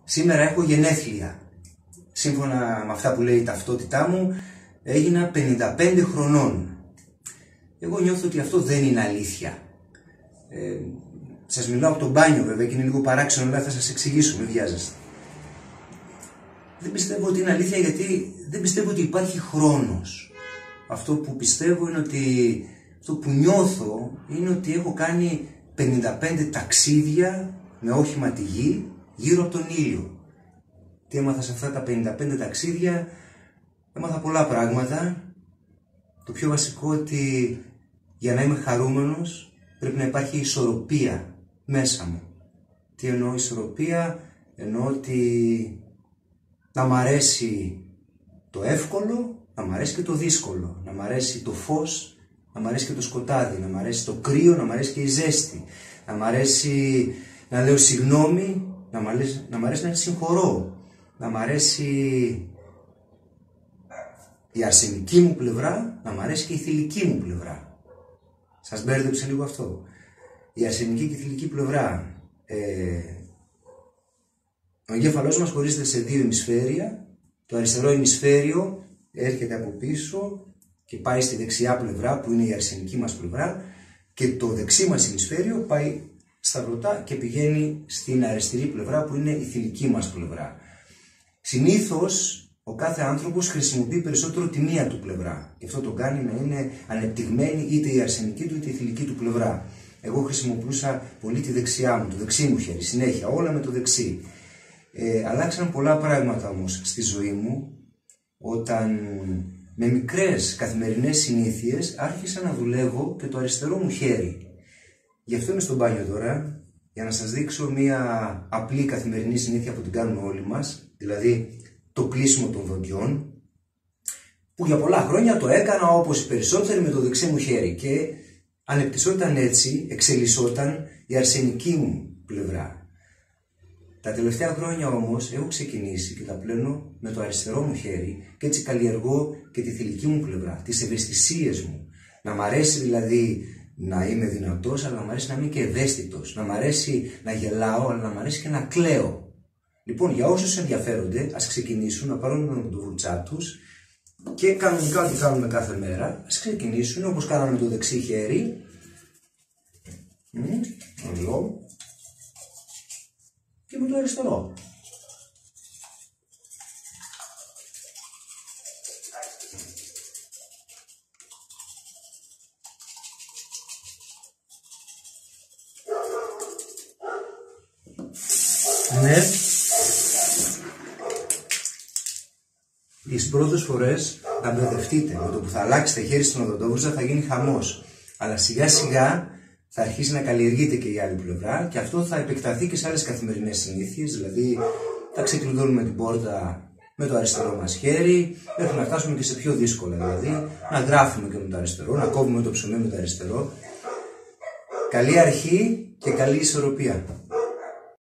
Σήμερα έχω γενέθλια. Σύμφωνα με αυτά που λέει η ταυτότητά μου, έγινα 55 χρονών. Εγώ νιώθω ότι αυτό δεν είναι αλήθεια. Σας μιλάω από το μπάνιο βέβαια και είναι λίγο παράξενο, αλλά θα σας εξηγήσω, μην βιάζεστε. Δεν πιστεύω ότι είναι αλήθεια, γιατί δεν πιστεύω ότι υπάρχει χρόνος. Αυτό που πιστεύω είναι ότι, αυτό που νιώθω είναι ότι έχω κάνει 55 ταξίδια με όχημα τη γη γύρω από τον ήλιο. Τι έμαθα σε αυτά τα 55 ταξίδια? Έμαθα πολλά πράγματα. Το πιο βασικό ότι για να είμαι χαρούμενος πρέπει να υπάρχει ισορροπία μέσα μου. Τι εννοώ ισορροπία? Εννοώ ότι να μ' αρέσει το εύκολο, να μ' αρέσει και το δύσκολο, να μ' αρέσει το φως, να μ' αρέσει και το σκοτάδι, να μ' αρέσει το κρύο, να μ' αρέσει και η ζέστη, να μ' αρέσει να λέω συγγνώμη, να μ' αρέσει να συγχωρώ, να μ' αρέσει η αρσενική μου πλευρά, να μ' αρέσει και η θηλυκή μου πλευρά. Σας μπέρδεψε λίγο αυτό? Η αρσενική και η θηλυκή πλευρά. Ο εγκέφαλός μας χωρίζεται σε δύο ημισφαίρια. Το αριστερό ημισφαίριο έρχεται από πίσω και πάει στη δεξιά πλευρά που είναι η αρσενική μας πλευρά, και το δεξί μας ημισφαίριο πάει σταυρωτά και πηγαίνει στην αριστερή πλευρά που είναι η θηλυκή μας πλευρά. Συνήθως ο κάθε άνθρωπος χρησιμοποιεί περισσότερο τη μία του πλευρά και αυτό το κάνει να είναι ανεπτυγμένη είτε η αρσενική του είτε η θηλυκή του πλευρά. Εγώ χρησιμοποιούσα πολύ τη δεξιά μου, το δεξί μου χέρι, συνέχεια, όλα με το δεξί. Αλλάξαν πολλά πράγματα όμως στη ζωή μου όταν με μικρές καθημερινές συνήθειες άρχισα να δουλεύω και το αριστερό μου χέρι. Γι' αυτό είμαι στο μπάνιο τώρα, για να σας δείξω μια απλή καθημερινή συνήθεια που την κάνουμε όλοι μας, δηλαδή το κλείσιμο των δοντιών, που για πολλά χρόνια το έκανα όπως οι περισσότεροι με το δεξί μου χέρι και ανεπτυσσόταν έτσι, εξελισσόταν η αρσενική μου πλευρά. Τα τελευταία χρόνια όμως έχω ξεκινήσει και τα πλένω με το αριστερό μου χέρι και έτσι καλλιεργώ και τη θηλυκή μου πλευρά, τις ευαισθησίες μου. Να μ' αρέσει δηλαδή να είμαι δυνατός, αλλά να μ' αρέσει να είμαι και ευαίσθητος. Να μ' αρέσει να γελάω, αλλά να μ' αρέσει και να κλαίω. Λοιπόν, για όσους ενδιαφέρονται, ας ξεκινήσουν να πάρουν τον πρωτοβουλτσά τους και κανονικά ό,τι κάνουμε κάθε μέρα. Ας ξεκινήσουν όπως κάναμε με το δεξί χέρι. Εδώ. Και με το αριστερό. Ναι. Τις πρώτες φορές θα μπερδευτείτε. Με το που θα αλλάξετε χέρι στην οδοντόβουρτσα θα γίνει χαμός. Αλλά σιγά σιγά θα αρχίσει να καλλιεργείται και η άλλη πλευρά και αυτό θα επεκταθεί και σε άλλες καθημερινές συνήθειες. Δηλαδή θα ξεκλειδώνουμε την πόρτα με το αριστερό μας χέρι, μέχρι να φτάσουμε και σε πιο δύσκολα. Δηλαδή να γράφουμε και με το αριστερό, να κόβουμε το ψωμί με το αριστερό. Καλή αρχή και καλή ισορροπία.